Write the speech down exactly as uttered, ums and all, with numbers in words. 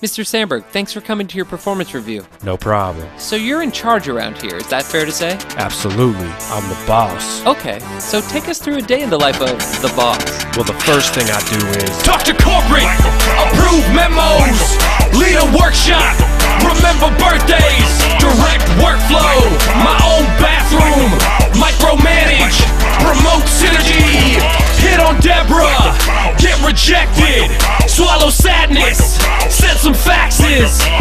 Mister Sandberg, thanks for coming to your performance review. No problem. So you're in charge around here, is that fair to say? Absolutely. I'm the boss. Okay, so take us through a day in the life of the boss. Well, the first thing I do is talk to corporate, approve memos, lead a workshop, remember birthdays, direct workflow, my own bathroom, micromanage, promote synergy, hit on Deborah, get rejected, swallow sadness, send some faxes,